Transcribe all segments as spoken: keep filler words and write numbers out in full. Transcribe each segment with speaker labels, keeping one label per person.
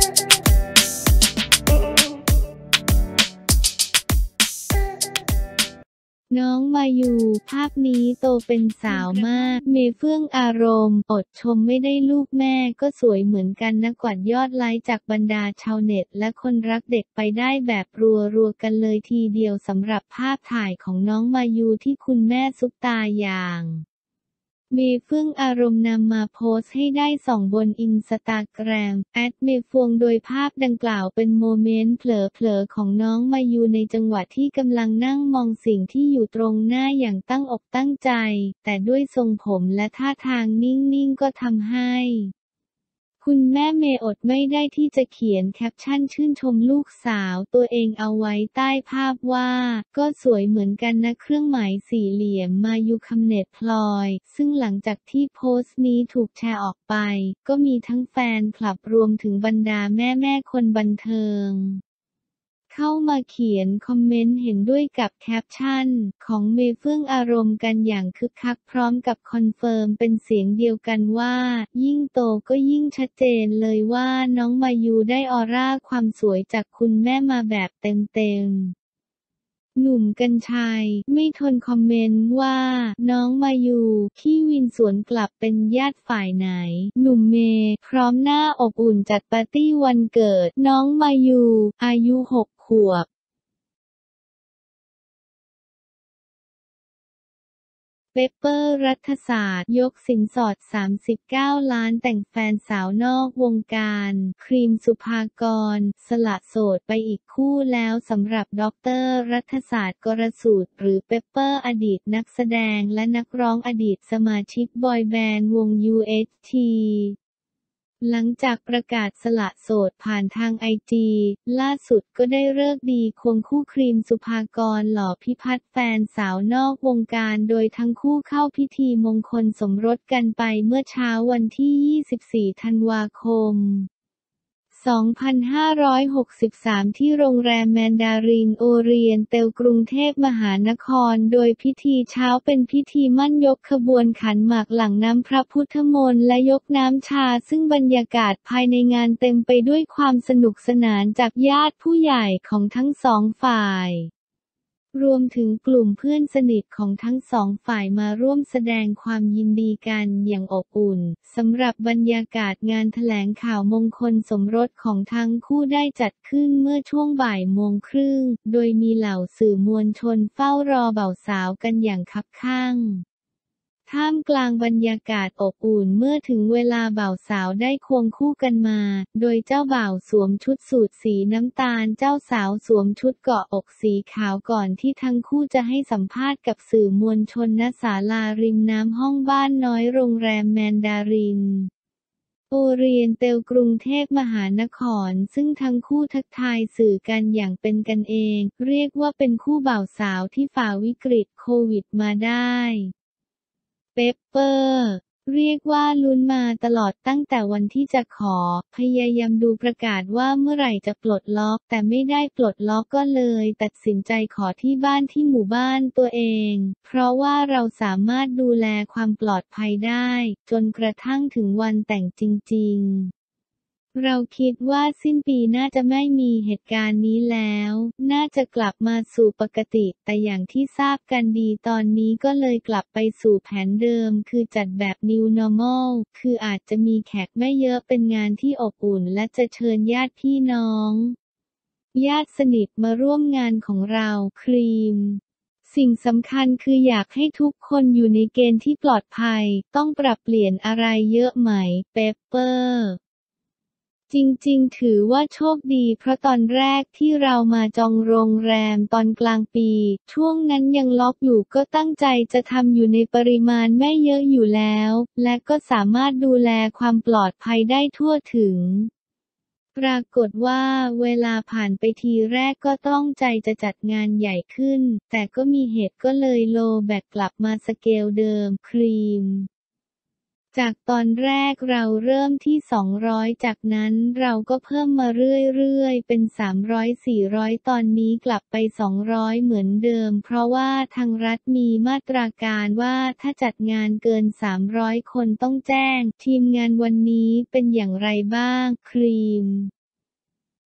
Speaker 1: น้องมายูภาพนี้โตเป็นสาวมากเมเฟื่องอารมณ์อดชมไม่ได้ลูกแม่ก็สวยเหมือนกันนะกวาดยอดไลค์จากบรรดาชาวเน็ตและคนรักเด็กไปได้แบบรัวๆกันเลยทีเดียวสำหรับภาพถ่ายของน้องมายูที่คุณแม่ซุปตาอย่างเมเฟื่องอารมณ์นำมาโพสต์ให้ได้ส่องบนอินสตาแกรมแอดเมฟวงโดยภาพดังกล่าวเป็นโมเมนต์เผลอๆของน้องมายูในจังหวะที่กำลังนั่งมองสิ่งที่อยู่ตรงหน้าอย่างตั้งอกตั้งใจแต่ด้วยทรงผมและท่าทางนิ่งๆก็ทำให้คุณแม่เมย์อดไม่ได้ที่จะเขียนแคปชั่นชื่นชมลูกสาวตัวเองเอาไว้ใต้ภาพว่าก็สวยเหมือนกันนะเครื่องหมายสี่เหลี่ยมมายูคำเน็ตพลอยซึ่งหลังจากที่โพสต์นี้ถูกแชร์ออกไปก็มีทั้งแฟนคลับรวมถึงบรรดาแม่ๆคนบันเทิงเข้ามาเขียนคอมเมนต์เห็นด้วยกับแคปชั่นของเมเฟื่องอารมณ์กันอย่างคึกคักพร้อมกับคอนเฟิร์มเป็นเสียงเดียวกันว่ายิ่งโตก็ยิ่งชัดเจนเลยว่าน้องมายูได้ออร่าความสวยจากคุณแม่มาแบบเต็มๆหนุ่มกรรชัยไม่ทนคอมเมนต์ว่าน้องมายูพี่วินสวนกลับเป็นญาติฝ่ายไหนหนุ่มเมย์พร้อมหน้าอบอุ่นจัดปาร์ตี้วันเกิดน้องมายูอายุหกขวบเปเปอร์รัฐศาสตร์ยกสินสอดสามสิบเก้าล้านแต่งแฟนสาวนอกวงการครีมสุภากรสละโสดไปอีกคู่แล้วสำหรับด็อกเตอร์รัฐศาสตร์กรสูตรหรือเปเปอร์อดีตนักแสดงและนักร้องอดีตสมาชิกบอยแบนด์วง ยู เอช ที หลังจากประกาศสละโสดผ่านทางไอจีล่าสุดก็ได้ฤกษ์ดีควงคู่ครีมสุภากรหล่อพิพัฒน์แฟนสาวนอกวงการโดยทั้งคู่เข้าพิธีมงคลสมรสกันไปเมื่อเช้าวันที่ยี่สิบสี่ธันวาคมสองพันห้าร้อยหกสิบสามที่โรงแรมแมนดารินโอเรียนเตลกรุงเทพมหานครโดยพิธีเช้าเป็นพิธีมั่นยกขบวนขันหมากหลังน้ำพระพุทธมนต์และยกน้ำชาซึ่งบรรยากาศภายในงานเต็มไปด้วยความสนุกสนานจากญาติผู้ใหญ่ของทั้งสองฝ่ายรวมถึงกลุ่มเพื่อนสนิทของทั้งสองฝ่ายมาร่วมแสดงความยินดีกันอย่างอบอุ่นสำหรับบรรยากาศงานแถลงข่าวมงคลสมรสของทั้งคู่ได้จัดขึ้นเมื่อช่วงบ่ายโมงครึ่งโดยมีเหล่าสื่อมวลชนเฝ้ารอบ่าวสาวกันอย่างคับคั่งท่ามกลางบรรยากาศอบอุ่นเมื่อถึงเวลาบ่าวสาวได้ควงคู่กันมาโดยเจ้าบ่าวสวมชุดสูทสีน้ำตาลเจ้าสาวสวมชุดเกาะอกสีขาวก่อนที่ทั้งคู่จะให้สัมภาษณ์กับสื่อมวลชนณศาลาริมน้ำห้องบ้านน้อยโรงแรมแมนดารินโอเรียนเตลกรุงเทพมหานครซึ่งทั้งคู่ทักทายสื่อกันอย่างเป็นกันเองเรียกว่าเป็นคู่บ่าวสาวที่ฝ่าวิกฤตโควิดมาได้เปปเปอร์เรียกว่าลุ้นมาตลอดตั้งแต่วันที่จะขอพยายามดูประกาศว่าเมื่อไหร่จะปลดล็อกแต่ไม่ได้ปลดล็อกก็เลยตัดสินใจขอที่บ้านที่หมู่บ้านตัวเองเพราะว่าเราสามารถดูแลความปลอดภัยได้จนกระทั่งถึงวันแต่งจริงๆเราคิดว่าสิ้นปีน่าจะไม่มีเหตุการณ์นี้แล้วน่าจะกลับมาสู่ปกติแต่อย่างที่ทราบกันดีตอนนี้ก็เลยกลับไปสู่แผนเดิมคือจัดแบบ New Normal คืออาจจะมีแขกไม่เยอะเป็นงานที่อบอุ่นและจะเชิญญาติพี่น้องญาติสนิทมาร่วมงานของเราครีมสิ่งสำคัญคืออยากให้ทุกคนอยู่ในเกณฑ์ที่ปลอดภัยต้องปรับเปลี่ยนอะไรเยอะไหมเปปเปอร์จริงๆถือว่าโชคดีเพราะตอนแรกที่เรามาจองโรงแรมตอนกลางปีช่วงนั้นยังล็อกอยู่ก็ตั้งใจจะทำอยู่ในปริมาณไม่เยอะอยู่แล้วและก็สามารถดูแลความปลอดภัยได้ทั่วถึงปรากฏว่าเวลาผ่านไปทีแรกก็ต้องใจจะจัดงานใหญ่ขึ้นแต่ก็มีเหตุก็เลยโลแบกกลับมาสเกลเดิมครีมจากตอนแรกเราเริ่มที่สองร้อยจากนั้นเราก็เพิ่มมาเรื่อยๆเป็นสามร้อย สี่ร้อยตอนนี้กลับไปสองร้อยเหมือนเดิมเพราะว่าทางรัฐมีมาตราการว่าถ้าจัดงานเกินสามร้อยคนต้องแจ้งทีมงานวันนี้เป็นอย่างไรบ้างครีม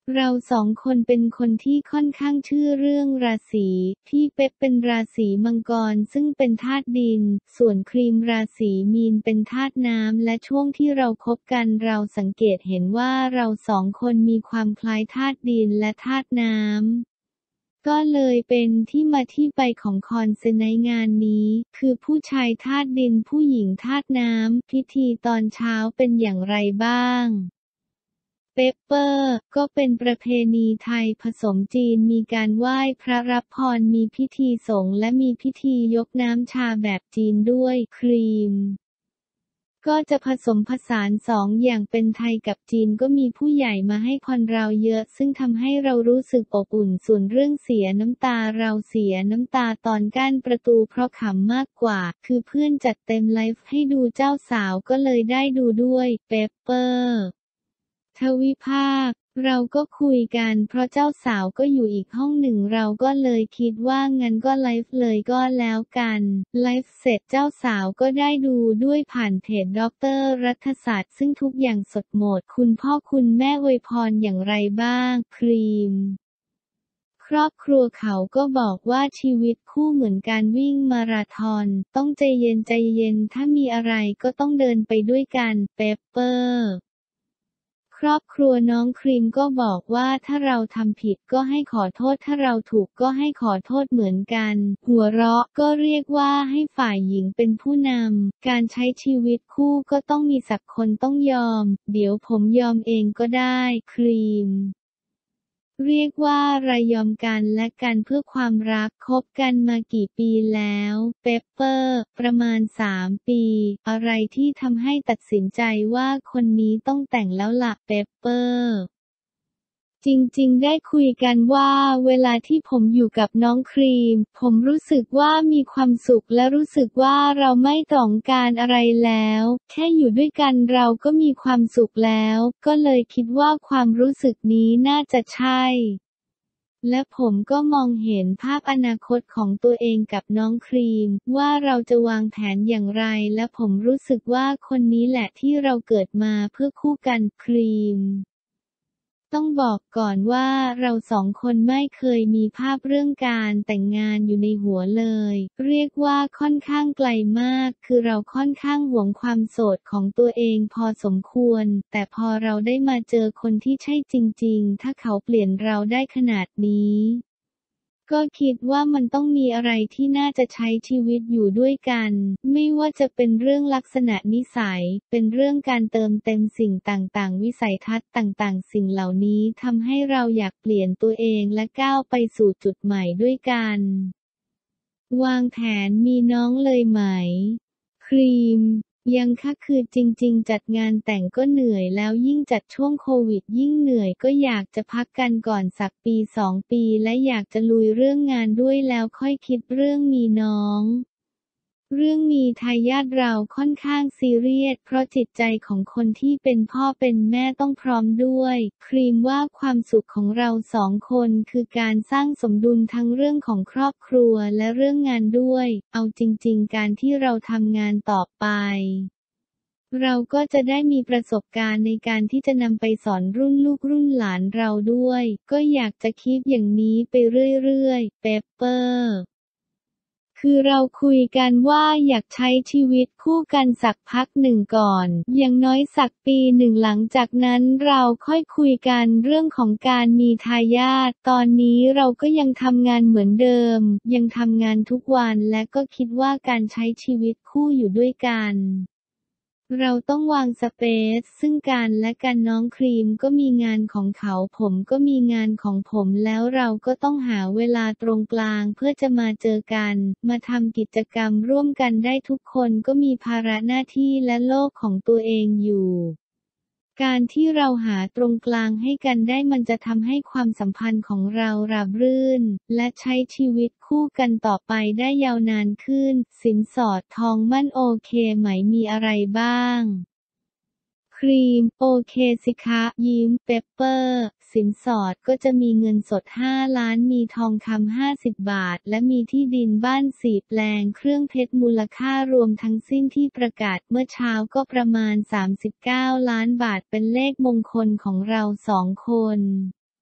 Speaker 1: เราสองคนเป็นคนที่ค่อนข้างเชื่อเรื่องราศีพี่เป๊ปเป็นราศีมังกรซึ่งเป็นธาตุดินส่วนครีมราศีมีนเป็นธาตุน้ำและช่วงที่เราคบกันเราสังเกตเห็นว่าเราสองคนมีความคล้ายธาตุดินและธาตุน้ำก็เลยเป็นที่มาที่ไปของคอนเสิร์ตในงานนี้คือผู้ชายธาตุดินผู้หญิงธาตุน้ำพิธีตอนเช้าเป็นอย่างไรบ้างเปปเปอร์ก็เป็นประเพณีไทยผสมจีนมีการไหว้พระรับพรมีพิธีสงฆ์และมีพิธียกน้ำชาแบบจีนด้วยครีมก็จะผสมผสานสองอย่างเป็นไทยกับจีนก็มีผู้ใหญ่มาให้พรเราเยอะซึ่งทำให้เรารู้สึกอบอุ่นส่วนเรื่องเสียน้ำตาเราเสียน้ำตาตอนกั้นประตูเพราะขำมากกว่าคือเพื่อนจัดเต็มไลฟ์ให้ดูเจ้าสาวก็เลยได้ดูด้วยเปปเปอร์ทวิภาคเราก็คุยกันเพราะเจ้าสาวก็อยู่อีกห้องหนึ่งเราก็เลยคิดว่างั้นก็ไลฟ์เลยก็แล้วกันไลฟ์เสร็จเจ้าสาวก็ได้ดูด้วยผ่านเพจด็อกเตอร์รัฐศาสตร์ซึ่งทุกอย่างสดหมดคุณพ่อคุณแม่อวยพรอย่างไรบ้างครีมครอบครัวเขาก็บอกว่าชีวิตคู่เหมือนการวิ่งมาราธอนต้องใจเย็นใจเย็นถ้ามีอะไรก็ต้องเดินไปด้วยกันเปปเปอร์ครอบครัวน้องครีมก็บอกว่าถ้าเราทำผิดก็ให้ขอโทษถ้าเราถูกก็ให้ขอโทษเหมือนกันหัวเราะก็เรียกว่าให้ฝ่ายหญิงเป็นผู้นำการใช้ชีวิตคู่ก็ต้องมีสักคนต้องยอมเดี๋ยวผมยอมเองก็ได้ครีมเรียกว่าระยอมกันและกันเพื่อความรักคบกันมากี่ปีแล้วเปปเปอร์ประมาณสามปีอะไรที่ทำให้ตัดสินใจว่าคนนี้ต้องแต่งแล้วล่ะเปปเปอร์จริงๆได้คุยกันว่าเวลาที่ผมอยู่กับน้องครีมผมรู้สึกว่ามีความสุขและรู้สึกว่าเราไม่ต้องการอะไรแล้วแค่อยู่ด้วยกันเราก็มีความสุขแล้วก็เลยคิดว่าความรู้สึกนี้น่าจะใช่และผมก็มองเห็นภาพอนาคตของตัวเองกับน้องครีมว่าเราจะวางแผนอย่างไรและผมรู้สึกว่าคนนี้แหละที่เราเกิดมาเพื่อคู่กันครีมต้องบอกก่อนว่าเราสองคนไม่เคยมีภาพเรื่องการแต่งงานอยู่ในหัวเลยเรียกว่าค่อนข้างไกลมากคือเราค่อนข้างหวงความโสดของตัวเองพอสมควรแต่พอเราได้มาเจอคนที่ใช่จริงๆถ้าเขาเปลี่ยนเราได้ขนาดนี้ก็คิดว่ามันต้องมีอะไรที่น่าจะใช้ชีวิตอยู่ด้วยกันไม่ว่าจะเป็นเรื่องลักษณะนิสัยเป็นเรื่องการเติมเต็มสิ่งต่างๆวิสัยทัศน์ต่างๆสิ่งเหล่านี้ทำให้เราอยากเปลี่ยนตัวเองและก้าวไปสู่จุดใหม่ด้วยกันวางแผนมีน้องเลยไหมครีมยังค่ะคือจริงๆจัดงานแต่งก็เหนื่อยแล้วยิ่งจัดช่วงโควิดยิ่งเหนื่อยก็อยากจะพักกันก่อนสักปีสองปีและอยากจะลุยเรื่องงานด้วยแล้วค่อยคิดเรื่องมีน้องเรื่องมีทายาทเราค่อนข้างซีเรียสเพราะจิตใจของคนที่เป็นพ่อเป็นแม่ต้องพร้อมด้วยครีมว่าความสุขของเราสองคนคือการสร้างสมดุลทั้งเรื่องของครอบครัวและเรื่องงานด้วยเอาจริงๆการที่เราทำงานต่อไปเราก็จะได้มีประสบการณ์ในการที่จะนำไปสอนรุ่นลูกรุ่นหลานเราด้วยก็อยากจะคิดอย่างนี้ไปเรื่อยๆเปปเปอร์คือเราคุยกันว่าอยากใช้ชีวิตคู่กันสักพักหนึ่งก่อนอย่างน้อยสักปีหนึ่งหลังจากนั้นเราค่อยคุยกันเรื่องของการมีทายาทตอนนี้เราก็ยังทำงานเหมือนเดิมยังทำงานทุกวันและก็คิดว่าการใช้ชีวิตคู่อยู่ด้วยกันเราต้องวางสเปซซึ่งกันและกันน้องครีมก็มีงานของเขาผมก็มีงานของผมแล้วเราก็ต้องหาเวลาตรงกลางเพื่อจะมาเจอกันมาทำกิจกรรมร่วมกันได้ทุกคนก็มีภาระหน้าที่และโลกของตัวเองอยู่การที่เราหาตรงกลางให้กันได้มันจะทำให้ความสัมพันธ์ของเราราบรื่นและใช้ชีวิตคู่กันต่อไปได้ยาวนานขึ้นสินสอดทองมั่นโอเคไหมมีอะไรบ้างครีมโอเคสิคะยิ้มเปปเปอร์สินสอดก็จะมีเงินสดห้าล้านมีทองคำห้าสิบบาทและมีที่ดินบ้านสี่แปลงเครื่องเพชรมูลค่ารวมทั้งสิ้นที่ประกาศเมื่อเช้าก็ประมาณสามสิบเก้าล้านบาทเป็นเลขมงคลของเราสองคน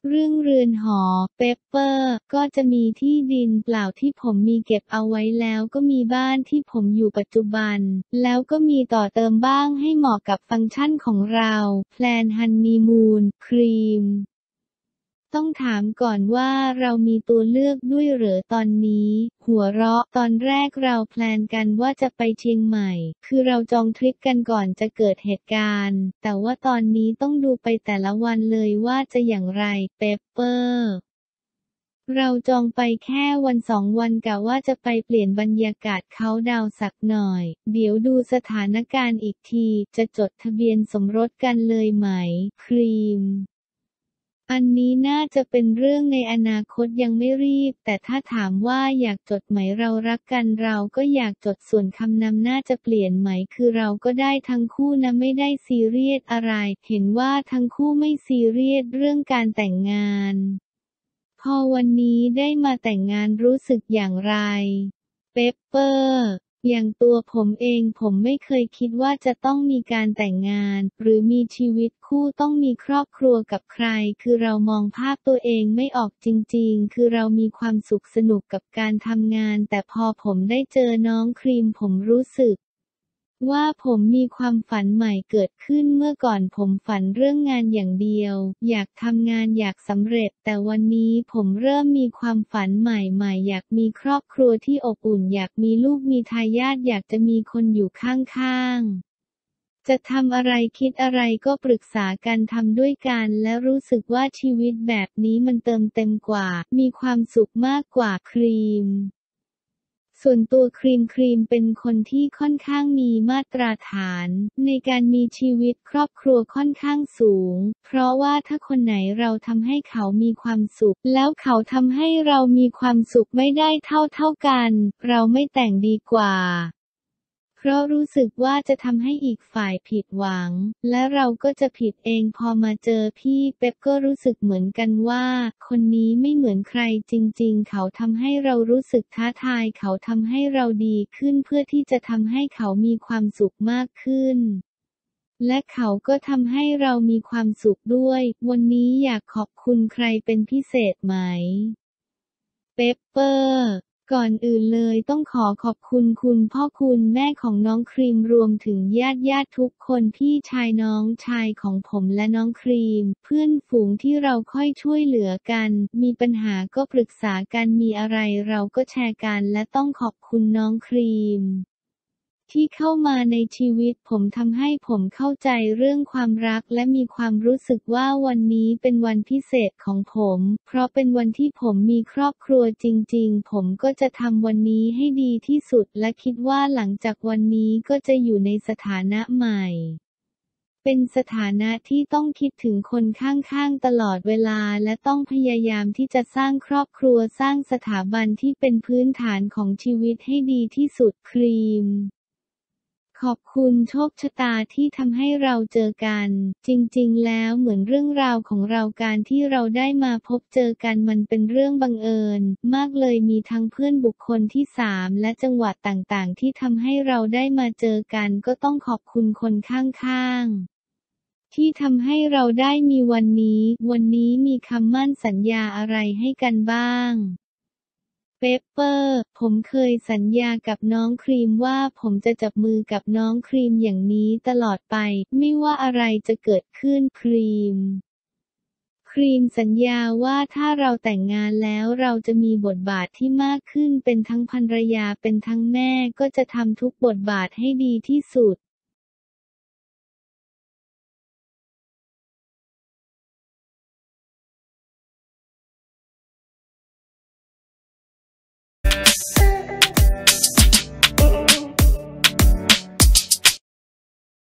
Speaker 1: เรื่องเรือนหอ เปปเปอร์ ก็จะมีที่ดินเปล่าที่ผมมีเก็บเอาไว้แล้วก็มีบ้านที่ผมอยู่ปัจจุบัน แล้วก็มีต่อเติมบ้างให้เหมาะกับฟังก์ชันของเรา แพลนฮันนีมูน ครีม ต้องถามก่อนว่าเรามีตัวเลือกด้วยเหรอตอนนี้ หัวเราะ ตอนแรกเราแพลนกันว่าจะไปเชียงใหม่ คือเราจองทริปกันก่อนจะเกิดเหตุการณ์ แต่ว่าตอนนี้ต้องดูไปแต่ละวันเลยว่าจะอย่างไร เปปเปอร์ เราจองไปแค่วันสองวันกะว่าจะไปเปลี่ยนบรรยากาศเค้าท์ดาวน์สักหน่อย เดี๋ยวดูสถานการณ์อีกที จะจดทะเบียนสมรสกันเลยไหม ครีม อันนี้น่าจะเป็นเรื่องในอนาคตยังไม่รีบ แต่ถ้าถามว่าอยากจดไหมเรารักกันเราก็อยากจดส่วนคำนำน่าจะเปลี่ยนไหมคือเราก็ได้ทั้งคู่นะไม่ได้ซีเรียสอะไร เห็นว่าทั้งคู่ไม่ซีเรียสเรื่องการแต่งงาน พอวันนี้ได้มาแต่งงานรู้สึกอย่างไร เปปเปอร์ อย่างตัวผมเองผมไม่เคยคิดว่าจะต้องมีการแต่งงาน หรือมีชีวิตคู่ต้องมีครอบครัวกับใคร คือเรามองภาพตัวเองไม่ออกจริงๆ คือเรามีความสุขสนุกกับการทำงาน แต่พอผมได้เจอน้องครีมผมรู้สึกว่าผมมีความฝันใหม่เกิดขึ้นเมื่อก่อนผมฝันเรื่องงานอย่างเดียว อยากทำงานอยากสำเร็จ แต่วันนี้ผมเริ่มมีความฝันใหม่ๆอยากมีครอบครัวที่อบอุ่นอยากมีลูกมีทายาทอยากจะมีคนอยู่ข้างๆจะทำอะไรคิดอะไรก็ปรึกษากันทำด้วยกันและรู้สึกว่าชีวิตแบบนี้มันเติมเต็มกว่ามีความสุขมากกว่าครีมส่วนตัวครีมครีมเป็นคนที่ค่อนข้างมีมาตรฐานในการมีชีวิตครอบครัวค่อนข้างสูงเพราะว่าถ้าคนไหนเราทำให้เขามีความสุขแล้วเขาทำให้เรามีความสุขไม่ได้เท่าเท่ากันเราไม่แต่งดีกว่าเพราะรู้สึกว่าจะทำให้อีกฝ่ายผิดหวังและเราก็จะผิดเองพอมาเจอพี่เป๊ปก็รู้สึกเหมือนกันว่าคนนี้ไม่เหมือนใครจริงๆเขาทำให้เรารู้สึกท้าทายเขาทำให้เราดีขึ้นเพื่อที่จะทำให้เขามีความสุขมากขึ้นและเขาก็ทำให้เรามีความสุขด้วยวันนี้อยากขอบคุณใครเป็นพิเศษไหม เปปเปอร์ ก่อนอื่นเลยต้องขอขอบคุณคุณพ่อคุณแม่ของน้องครีมรวมถึงญาติญาติทุกคนพี่ชายน้องชายของผมและน้องครีมเพื่อนฝูงที่เราค่อยช่วยเหลือกันมีปัญหาก็ปรึกษากันมีอะไรเราก็แชร์กันและต้องขอบคุณน้องครีมที่เข้ามาในชีวิตผมทำให้ผมเข้าใจเรื่องความรักและมีความรู้สึกว่าวันนี้เป็นวันพิเศษของผมเพราะเป็นวันที่ผมมีครอบครัวจริงๆผมก็จะทำวันนี้ให้ดีที่สุดและคิดว่าหลังจากวันนี้ก็จะอยู่ในสถานะใหม่เป็นสถานะที่ต้องคิดถึงคนข้างๆตลอดเวลาและต้องพยายามที่จะสร้างครอบครัวสร้างสถาบันที่เป็นพื้นฐานของชีวิตให้ดีที่สุดครีมขอบคุณโชคชะตาที่ทำให้เราเจอกันจริงๆแล้วเหมือนเรื่องราวของเราการที่เราได้มาพบเจอกันมันเป็นเรื่องบังเอิญมากเลยมีทั้งเพื่อนบุคคลที่สามและจังหวัดต่างๆที่ทำให้เราได้มาเจอกันก็ต้องขอบคุณคนข้างๆที่ทำให้เราได้มีวันนี้วันนี้มีคำมั่นสัญญาอะไรให้กันบ้างเปปเปอร์ ผมเคยสัญญากับน้องครีมว่าผมจะจับมือกับน้องครีมอย่างนี้ตลอดไปไม่ว่าอะไรจะเกิดขึ้นครีมครีมสัญญาว่าถ้าเราแต่งงานแล้วเราจะมีบทบาทที่มากขึ้นเป็นทั้งภรรยาเป็นทั้งแม่ก็จะทำทุกบทบาทให้ดีที่สุด